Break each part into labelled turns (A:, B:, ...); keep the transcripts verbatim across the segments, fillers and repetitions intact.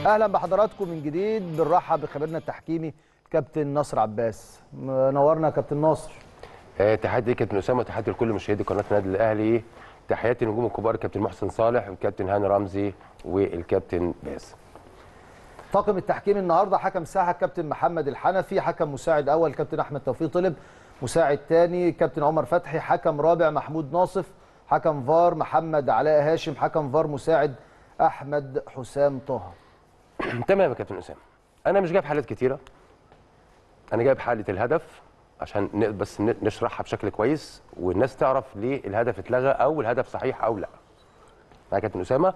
A: اهلا بحضراتكم من جديد. بنرحب بخبيرنا التحكيمي كابتن ناصر عباس. نورنا يا كابتن ناصر.
B: آه تحياتي كابتن اسامه وتحياتي لكل مشاهدي قناه النادي الاهلي. تحياتي للنجوم الكبار الكابتن محسن صالح والكابتن هاني رمزي والكابتن باز.
A: طاقم التحكيم النهارده: حكم ساحه كابتن محمد الحنفي، حكم مساعد اول كابتن احمد توفيق طلب، مساعد ثاني كابتن عمر فتحي، حكم رابع محمود ناصف، حكم فار محمد علاء هاشم، حكم فار مساعد احمد حسام طه.
B: تمام يا كابتن اسامه. انا مش جايب حالات كتيره، انا جايب حاله الهدف عشان بس نشرحها بشكل كويس والناس تعرف ليه الهدف اتلغى او الهدف صحيح او لا. يا كابتن اسامه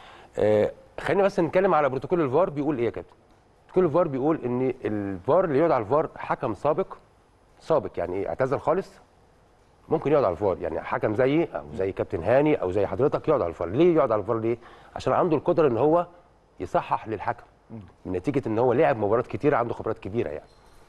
B: آه خلينا بس نتكلم على بروتوكول الفار. بيقول ايه يا كابتن؟ بروتوكول الفار بيقول ان الفار اللي يقعد على الفار حكم سابق سابق يعني ايه؟ اعتزل خالص، ممكن يقعد على الفار. يعني حكم زيي او زي كابتن هاني او زي حضرتك يقعد على الفار. ليه يقعد على الفار؟ ليه؟ عشان عنده القدره ان هو يصحح للحكم من نتيجه ان هو لعب مباريات كتيره، عنده خبرات كبيره يعني.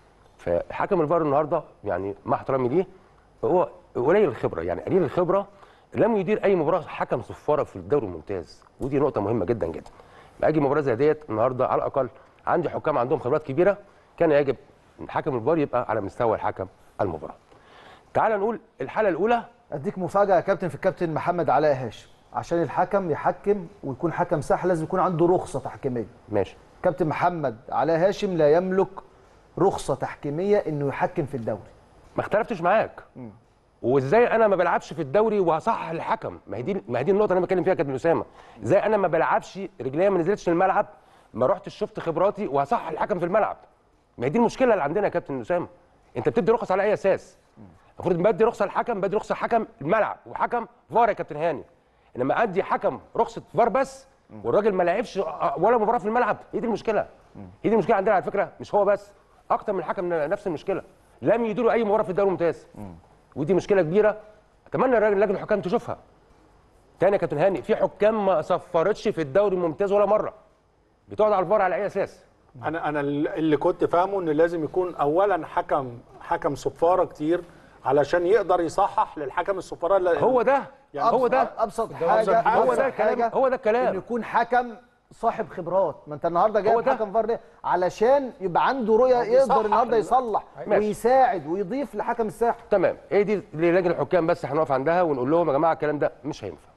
B: فحكم الفار النهارده يعني مع احترامي ليه هو قليل الخبره، يعني قليل الخبره، لم يدير اي مباراه حكم صفاره في الدوري الممتاز، ودي نقطه مهمه جدا جدا. اجي مباراه زي ديت النهارده على الاقل عندي حكام عندهم خبرات كبيره، كان يجب حكم الفار يبقى على مستوى الحكم المباراه. تعال نقول الحاله الاولى.
A: اديك مفاجاه يا كابتن في الكابتن محمد علاء هاشم. عشان الحكم يحكم ويكون حكم ساحه لازم يكون عنده رخصه تحكيميه.
B: ماشي.
A: كابتن محمد علاء هاشم لا يملك رخصه تحكيميه انه يحكم في الدوري.
B: ما اختلفتش معاك. م. وازاي انا ما بلعبش في الدوري وهصحح الحكم؟ ما هي دي ما هي دي النقطه اللي انا بتكلم فيها يا كابتن اسامه. ازاي انا ما بلعبش رجليا ما نزلتش الملعب، ما رحتش شفت خبراتي وهصحح الحكم في الملعب؟ ما هي دي المشكله اللي عندنا يا كابتن اسامه. انت بتدي رخص على اي اساس؟ المفروض بدي رخصه للحكم، بدي رخصه لحكم الملعب وحكم فار يا كابتن هاني. انما ادي حكم رخصه فار بس والراجل ما لعبش ولا مباراه في الملعب، هي دي المشكله. هي دي المشكله عندنا على فكره، مش هو بس، اكتر من الحكم نفس المشكله. لم يديروا اي مباراه في الدوري الممتاز. ودي مشكله كبيره، اتمنى لجنه الحكام تشوفها. تاني يا كابتن هاني، في حكام ما صفرتش في الدوري الممتاز ولا مره. بتقعد على الفار على اي اساس؟
C: انا انا اللي كنت فاهمه ان لازم يكون اولا حكم حكم صفاره كتير علشان يقدر يصحح للحكم الصفاره اللي
B: هو ده
A: يعني هو ده ابسط حاجه.
B: هو ده الكلام، هو ده الكلام
A: انه يكون حكم صاحب خبرات. ما انت النهارده جايب حكم فار علشان يبقى عنده رؤيه يقدر النهارده يصلح ماشي. ويساعد ويضيف لحكم الساحه.
B: تمام. ايه دي لجنه الحكام بس هنقف عندها ونقول لهم يا جماعه الكلام ده مش هينفع.